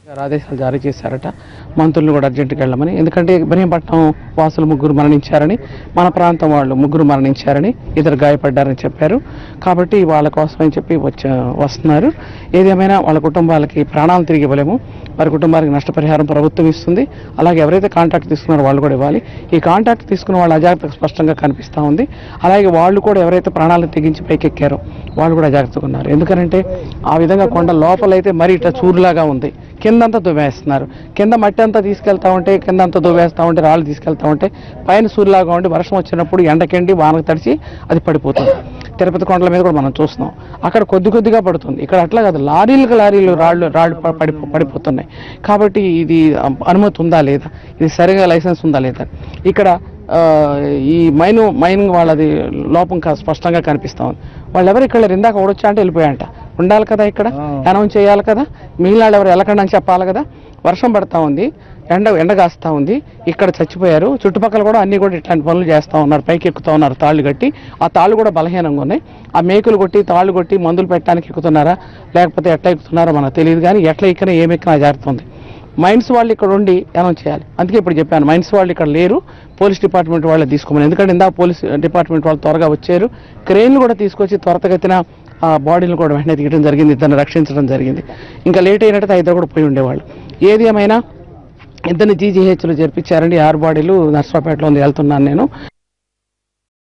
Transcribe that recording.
ఆదేశాలు జారీ చేశారట మంత్రులను కూడా అర్జెంటుగా వెళ్ళమని. ఎందుకంటే ఇబ్రహీంపట్నం వాసులు 3 మరణించారని, మన ప్రాంతం వాళ్ళు 3 మరణించారని, 2 గాయపడ్డారని చెప్పారు. కాబట్టి వాళ్ళ కోసం అని చెప్పి వస్తున్నారు. ఏదేమైనా వాళ్ళ కుటుంబాలకి ప్రాణాలు తిరిగి ఇవ్వలేము. వారి కుటుంబానికి నష్టపరిహారం ప్రభుత్వం ఇస్తుంది. అలాగే ఎవరైతే కాంట్రాక్ట్ తీసుకున్నారో వాళ్ళు కూడా ఇవ్వాలి. ఈ కాంట్రాక్ట్ తీసుకున్న వాళ్ళ అజాగ్రత్త స్పష్టంగా కనిపిస్తూ ఉంది. అలాగే వాళ్ళు కూడా ఎవరైతే ప్రాణాలను తెగించి పైకెక్కారో వాళ్ళు కూడా జాగ్రత్తగా ఉన్నారు. ఎందుకంటే ఆ విధంగా కొండ లోపలైతే మరి ఇట్లా చూరులాగా ఉంది, కిందంతా దువ్వేస్తున్నారు. కింద మట్టి అంతా తీసుకెళ్తా ఉంటే, కింద అంతా దువ్వేస్తూ ఉంటే, రాళ్ళు తీసుకెళ్తా ఉంటే, పైన సూర్యులాగా ఉండి వర్షం వచ్చినప్పుడు ఎండకెండి వానకు తడిచి అది పడిపోతుంది. తిరుపతి కొండల మీద కూడా మనం చూస్తున్నాం, అక్కడ కొద్దిగా పడుతుంది. ఇక్కడ అట్లా కాదు, లారీలు రాళ్ళు పడిపోతున్నాయి. కాబట్టి ఇది అనుమతి ఉందా లేదా, ఇది సరిగా లైసెన్స్ ఉందా లేదా, ఇక్కడ ఈ మైనింగ్ వాళ్ళది లోపం స్పష్టంగా కనిపిస్తూ ఉంది. వాళ్ళు ఎవరు ఇక్కడ ఇందాక ఓడొచ్చా అంటే వెళ్ళిపోయాయంట. ఉండాలి కదా, ఇక్కడ అనౌన్స్ చేయాలి కదా, మిగిలిన ఎవరు వెళ్ళకండి అని చెప్పాలి కదా. వర్షం పడతా ఉంది, ఎండ కాస్తూ ఉంది, ఇక్కడ చచ్చిపోయారు. చుట్టుపక్కల కూడా అన్ని కూడా ఇట్లాంటి పనులు చేస్తూ ఉన్నారు, పైకి ఎక్కుతూ ఉన్నారు తాళ్ళు కట్టి. ఆ తాళ్ళు కూడా బలహీనంగా ఉన్నాయి. ఆ మేకులు కొట్టి తాళ్ళు కొట్టి మందులు పెట్టడానికి ఎక్కుతున్నారా లేకపోతే ఎట్లా ఎక్కుతున్నారో మనకు తెలియదు. కానీ ఎట్లా ఎక్కినా ఏమెక్కినా జారుతుంది. మైన్స్ వాళ్ళు ఇక్కడ ఉండి అనౌన్స్ చేయాలి. అందుకే ఇప్పుడు చెప్పాను, మైన్స్ వాళ్ళు ఇక్కడ లేరు, పోలీస్ డిపార్ట్మెంట్ వాళ్ళే తీసుకోమని. ఎందుకంటే ఇందా పోలీస్ డిపార్ట్మెంట్ వాళ్ళు త్వరగా వచ్చారు, క్రెయిన్లు కూడా తీసుకొచ్చి త్వరతగతిన ఆ బాడీని కూడా వెంటనే తీయడం జరిగింది, ఇద్దరిని రక్షించడం జరిగింది. ఇంకా లేట్ అయినట్టు 5 కూడా పోయి ఉండేవాళ్ళు. ఏది ఏమైనా 2 జీజీహెచ్లో జరిపించారండి. 6 బాడీలు నర్సరావుపేటలో ఉంది, వెళ్తున్నాను నేను.